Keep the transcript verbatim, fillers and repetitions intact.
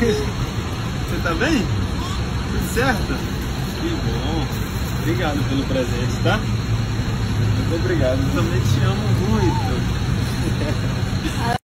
Você tá bem? Tudo certo? Que bom. Obrigado pelo presente, tá? Muito obrigado. Eu também te amo muito.